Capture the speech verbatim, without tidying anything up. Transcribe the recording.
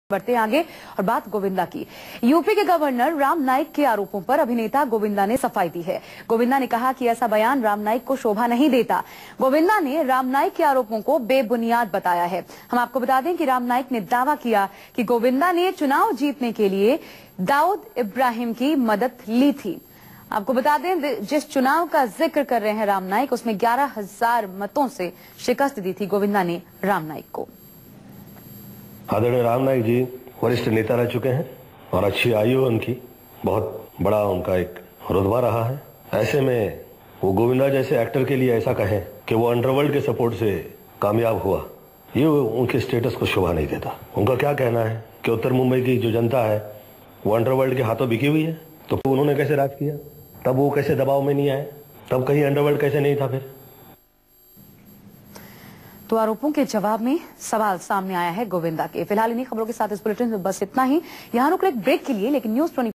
बढ़ते आगे और बात गोविंदा की। यूपी के गवर्नर राम नाइक के आरोपों पर अभिनेता गोविंदा ने सफाई दी है। गोविंदा ने कहा कि ऐसा बयान राम नाइक को शोभा नहीं देता। गोविंदा ने राम नाइक के आरोपों को बेबुनियाद बताया है। हम आपको बता दें कि राम नाइक ने दावा किया कि गोविंदा ने चुनाव जीतने के लिए दाऊद इब्राहिम की मदद ली थी। आपको बता दें, जिस चुनाव का जिक्र कर रहे हैं राम नाइक, उसमें ग्यारह हजार मतों से शिकस्त दी थी गोविंदा ने राम नाइक को। आदरणीय राम नाइक जी वरिष्ठ नेता रह चुके हैं और अच्छी आयु है उनकी, बहुत बड़ा उनका एक रुतबा रहा है। ऐसे में वो गोविंदा जैसे एक्टर के लिए ऐसा कहें कि वो अंडरवर्ल्ड के सपोर्ट से कामयाब हुआ, ये उनके स्टेटस को शोभा नहीं देता। उनका क्या कहना है कि उत्तर मुंबई की जो जनता है वो अंडरवर्ल्ड के हाथों बिकी हुई है, तो उन्होंने कैसे राज किया, तब वो कैसे दबाव में नहीं आए, तब कहीं अंडरवर्ल्ड कैसे नहीं था। फिर तो आरोपों के जवाब में सवाल सामने आया है गोविंदा के। फिलहाल इन्हीं खबरों के साथ इस बुलेटिन में बस इतना ही। यहाँ रुक एक ब्रेक के लिए, लेकिन न्यूज